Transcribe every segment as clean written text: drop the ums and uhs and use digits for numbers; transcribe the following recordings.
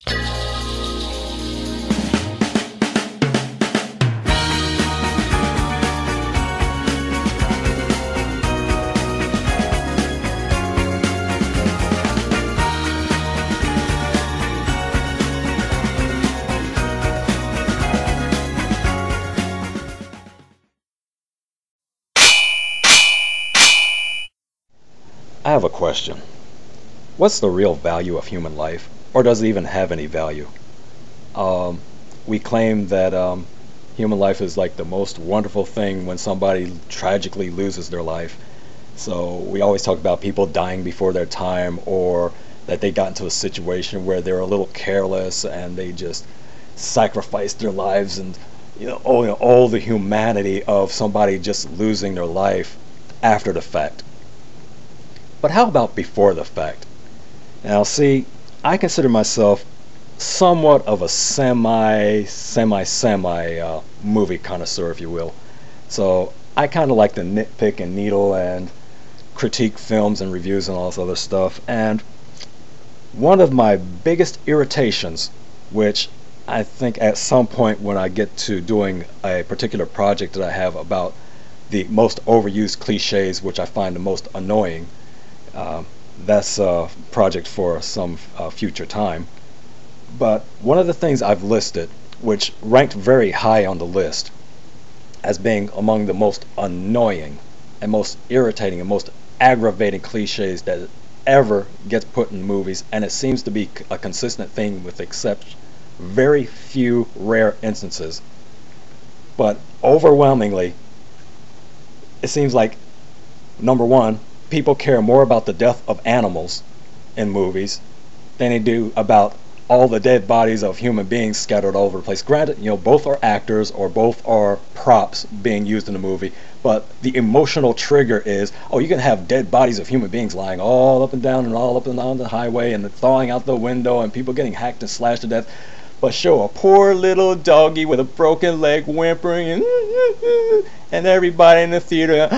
I have a question. What's the real value of human life? Or does it even have any value? Um, we claim that human life is like the most wonderful thing when somebody tragically loses their life. So we always talk about people dying before their time, or that they got into a situation where they were a little careless and they just sacrificed their lives, and all the humanity of somebody just losing their life after the fact. But how about before the fact? Now, see, I consider myself somewhat of a semi movie connoisseur, if you will. So I kind of like to nitpick and needle and critique films and reviews and all this other stuff. And one of my biggest irritations, which I think at some point when I get to doing a particular project that I have about the most overused cliches, which I find the most annoying, uh, that's a project for some future time. But one of the things I've listed, which ranked very high on the list as being among the most annoying and most irritating and most aggravating cliches that ever gets put in movies, and it seems to be a consistent thing with except very few rare instances. But overwhelmingly, it seems like, number one, people care more about the death of animals in movies than they do about all the dead bodies of human beings scattered all over the place. Granted, both are actors or both are props being used in the movie, but the emotional trigger is, oh, you can have dead bodies of human beings lying all up and down and all up and down the highway and thawing out the window and people getting hacked and slashed to death, but show a poor little doggy with a broken leg whimpering and everybody in the theater,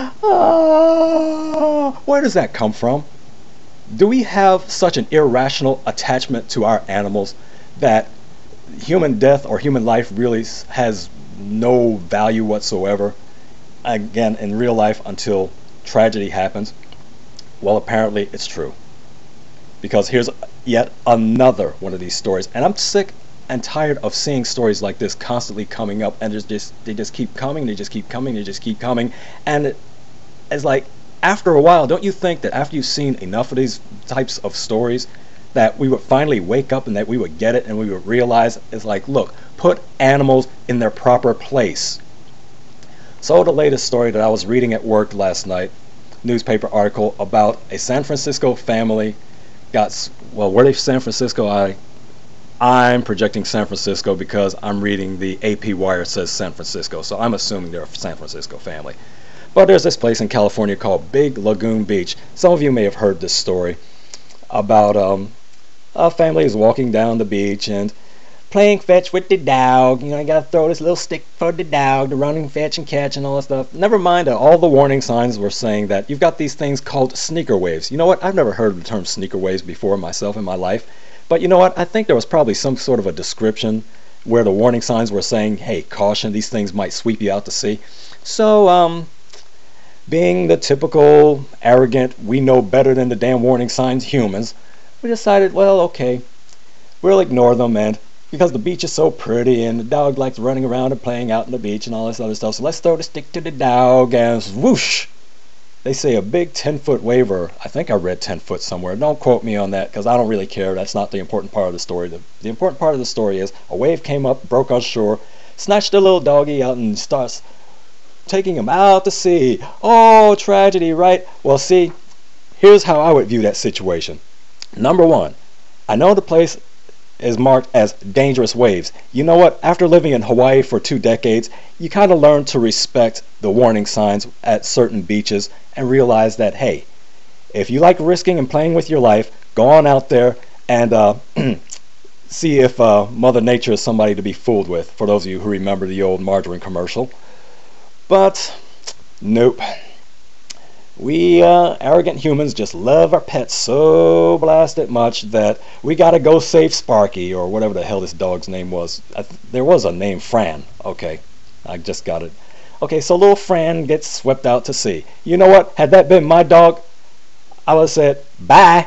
ah, where does that come from? Do we have such an irrational attachment to our animals that human death or human life really has no value whatsoever, again, in real life until tragedy happens? Well, apparently it's true. Because here's yet another one of these stories, and I'm sick and tired of seeing stories like this constantly coming up, and they just keep coming, they just keep coming, they just keep coming, and it's like, after a while, don't you think that after you've seen enough of these types of stories that we would finally wake up and that we would get it and we would realize it's like, look, put animals in their proper place. So the latest story that I was reading at work last night, newspaper article about a San Francisco family well, were they San Francisco? I'm projecting San Francisco because I'm reading the AP Wire, says San Francisco, so I'm assuming they're a San Francisco family. But there's this place in California called Big Lagoon Beach. Some of you may have heard this story about a family is walking down the beach and playing fetch with the dog. You gotta throw this little stick for the dog to run and fetch and catch and all that stuff. Never mind that all the warning signs were saying that you've got these things called sneaker waves. You know what? I've never heard of the term sneaker waves before myself in my life. But you know what? I think there was probably some sort of a description where the warning signs were saying, hey, caution, these things might sweep you out to sea. So, being the typical arrogant, we know better than the damn warning signs humans, we decided, well, okay, we'll ignore them, and because the beach is so pretty and the dog likes running around and playing out on the beach and all this other stuff, so let's throw the stick to the dog, and whoosh, they say a big 10-foot wave, or I think I read 10 foot somewhere. Don't quote me on that because I don't really care. That's not the important part of the story. The important part of the story is a wave came up, broke on shore, snatched the little doggy out and starts taking him out to sea. Oh, tragedy, right? Well, see, here's how I would view that situation. Number one, I know the place is marked as dangerous waves. You know what? After living in Hawaii for 2 decades, you kind of learn to respect the warning signs at certain beaches and realize that, hey, if you like risking and playing with your life, go on out there and see if Mother Nature is somebody to be fooled with, for those of you who remember the old margarine commercial. But nope. We arrogant humans just love our pets so blasted much that we gotta go save Sparky, or whatever the hell this dog's name was. There was a name, Fran. Okay, I just got it. Okay, so little Fran gets swept out to sea. You know what? Had that been my dog, I would have said, bye.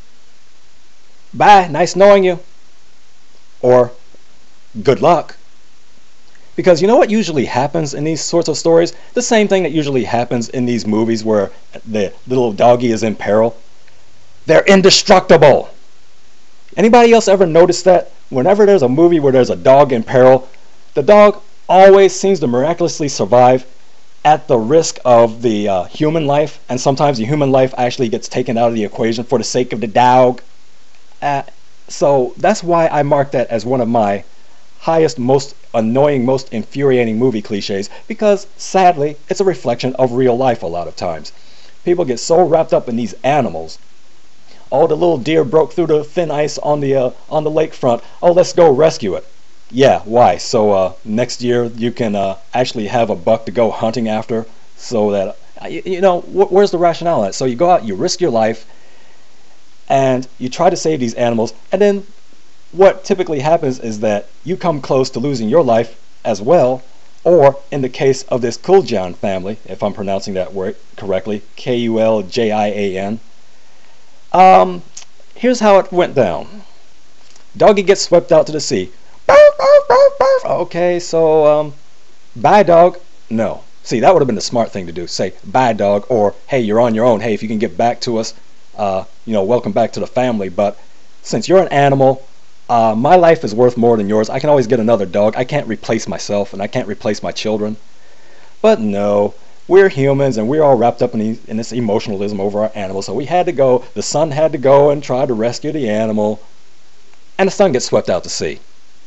Bye, nice knowing you. Or, good luck. Because you know what usually happens in these sorts of stories? The same thing that usually happens in these movies where the little doggy is in peril. They're indestructible. Anybody else ever notice that? Whenever there's a movie where there's a dog in peril, the dog always seems to miraculously survive at the risk of the human life, and sometimes the human life actually gets taken out of the equation for the sake of the dog. So that's why I mark that as one of my highest, most annoying, most infuriating movie cliches, because sadly it's a reflection of real life a lot of times. People get so wrapped up in these animals. Oh, the little deer broke through the thin ice on the lakefront. Oh, let's go rescue it. Yeah, why? So next year you can actually have a buck to go hunting after, so that where's the rationale in it? So you go out, you risk your life, and you try to save these animals, and then what typically happens is that you come close to losing your life as well, or in the case of this Kuljan family, if I'm pronouncing that word correctly, Kuljian. Here's how it went down. Doggy gets swept out to the sea. Okay, so bye dog. No. See, that would have been the smart thing to do. Say bye dog, or hey, you're on your own. Hey, if you can get back to us, welcome back to the family. But since you're an animal, my life is worth more than yours. I can always get another dog. I can't replace myself, and I can't replace my children. But no, we're humans, and we're all wrapped up in this emotionalism over our animals. So we had to go. The son had to go and try to rescue the animal, and the son gets swept out to sea.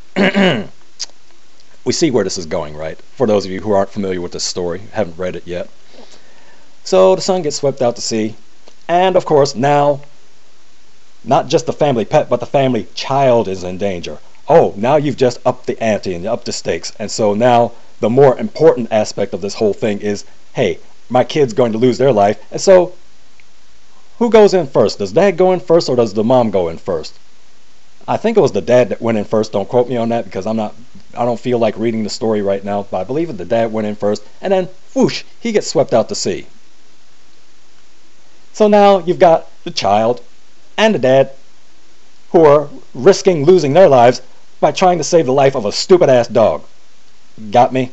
We see where this is going, right? For those of you who aren't familiar with this story, haven't read it yet. So the son gets swept out to sea, and of course now, not just the family pet, but the family child is in danger. Oh, now you've just upped the ante and upped the stakes. And so now the more important aspect of this whole thing is, hey, my kid's going to lose their life. And so who goes in first? Does dad go in first, or does the mom go in first? I think it was the dad that went in first. Don't quote me on that, because I don't feel like reading the story right now, but I believe the dad went in first, and then whoosh, he gets swept out to sea. So now you've got the child and the dad who are risking losing their lives by trying to save the life of a stupid ass dog. Got me?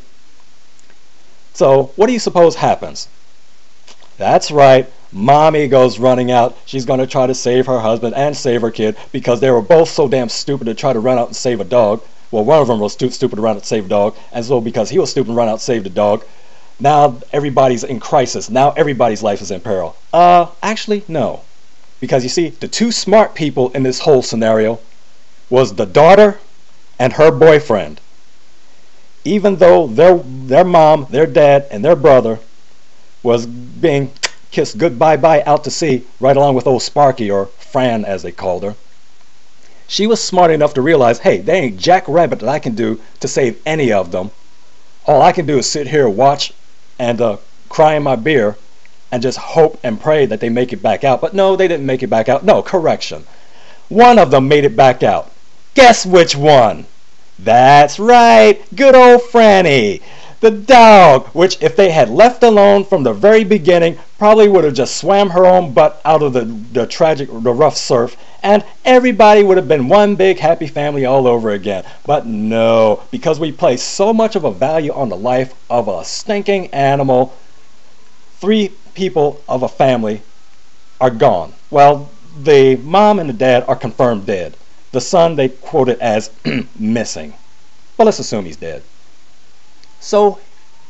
So what do you suppose happens? That's right, mommy goes running out. She's going to try to save her husband and save her kid, because they were both so damn stupid to try to run out and save a dog. Well, one of them was stupid to run out and save a dog, and so because he was stupid to run out and save the dog, now everybody's in crisis. Now everybody's life is in peril. Actually, no. Because you see, the two smart people in this whole scenario was the daughter and her boyfriend. Even though their mom, their dad, and their brother was being kissed goodbye-bye out to sea, right along with old Sparky, or Fran as they called her, she was smart enough to realize, hey, there ain't jack rabbit that I can do to save any of them. All I can do is sit here, watch, and cry in my beer, and just hope and pray that they make it back out. But no, they didn't make it back out. No, correction. One of them made it back out. Guess which one? That's right, good old Franny. The dog, which if they had left alone from the very beginning, probably would have just swam her own butt out of the rough surf, and everybody would have been one big happy family all over again. But no, because we place so much of a value on the life of a stinking animal, 3 people of a family are gone. Well, the mom and the dad are confirmed dead. The son they quote it as missing. But let's assume he's dead. So,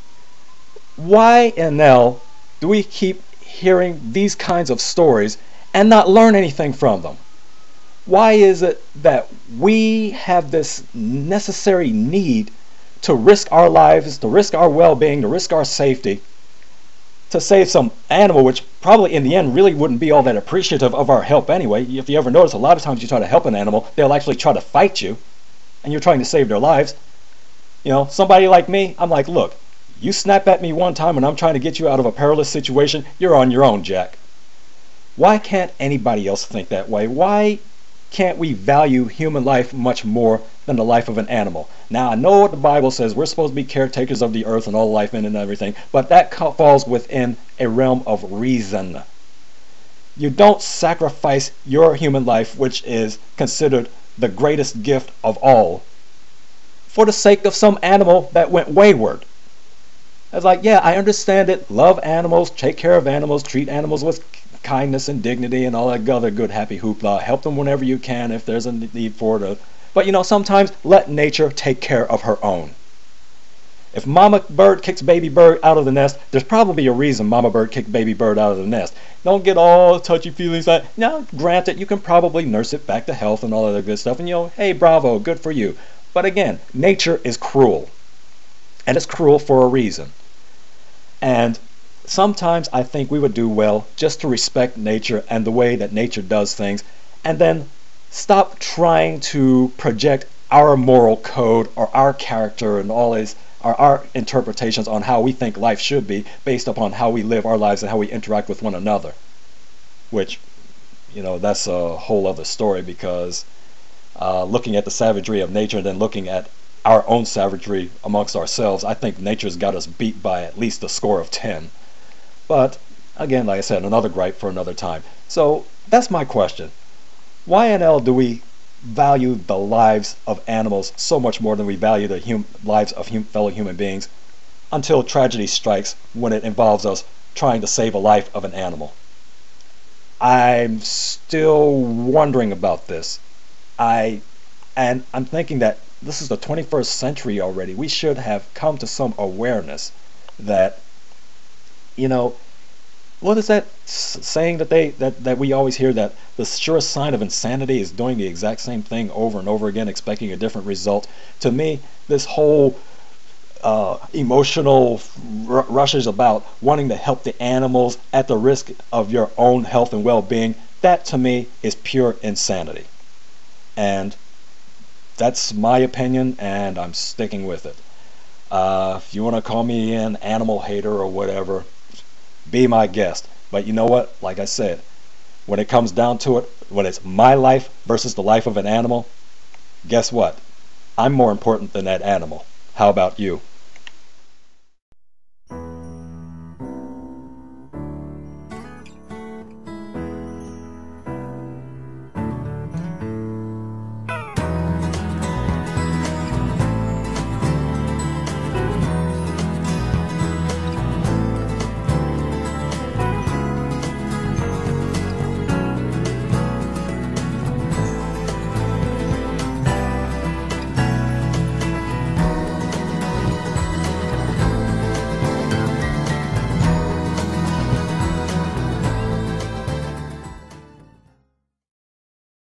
Y.N.L do we keep hearing these kinds of stories and not learn anything from them? Why is it that we have this necessary need to risk our lives, to risk our well-being, to risk our safety, to save some animal which probably in the end really wouldn't be all that appreciative of our help anyway? If you ever notice, a lot of times you try to help an animal, they'll actually try to fight you, and you're trying to save their lives. You know, somebody like me, I'm like, look, You snap at me one time and I'm trying to get you out of a perilous situation, you're on your own, Jack. Why can't anybody else think that way? Why can't we value human life much more than the life of an animal? Now, I know what the Bible says. We're supposed to be caretakers of the earth and all life in it and everything, but that falls within a realm of reason. You don't sacrifice your human life, which is considered the greatest gift of all, for the sake of some animal that went wayward. It's like, yeah, I understand it. Love animals, take care of animals, treat animals with kindness and dignity and all that other good happy hoopla. Help them whenever you can if there's a need for it. But sometimes let nature take care of her own. If mama bird kicks baby bird out of the nest, there's probably a reason mama bird kicked baby bird out of the nest. Don't get all touchy feelings like, now granted, you can probably nurse it back to health and all that good stuff, and hey, bravo, good for you. But again, nature is cruel. And it's cruel for a reason. And sometimes I think we would do well just to respect nature and the way that nature does things, and then stop trying to project our moral code or our character and all our interpretations on how we think life should be based upon how we live our lives and how we interact with one another. Which, that's a whole other story, because looking at the savagery of nature and then looking at our own savagery amongst ourselves, I think nature's got us beat by at least a score of 10. But again, like I said, another gripe for another time. So that's my question. Why in hell do we value the lives of animals so much more than we value the lives of fellow human beings, until tragedy strikes when it involves us trying to save a life of an animal? I'm still wondering about this. And I'm thinking that this is the 21st century already. We should have come to some awareness that, what is that saying that we always hear, that the surest sign of insanity is doing the exact same thing over and over again, expecting a different result? To me, this whole emotional rushes about wanting to help the animals at the risk of your own health and well-being, that to me is pure insanity. And that's my opinion, and I'm sticking with it. If you want to call me an animal hater or whatever, be my guest. But you know what? Like I said, when it comes down to it, when it's my life versus the life of an animal, guess what? I'm more important than that animal. How about you?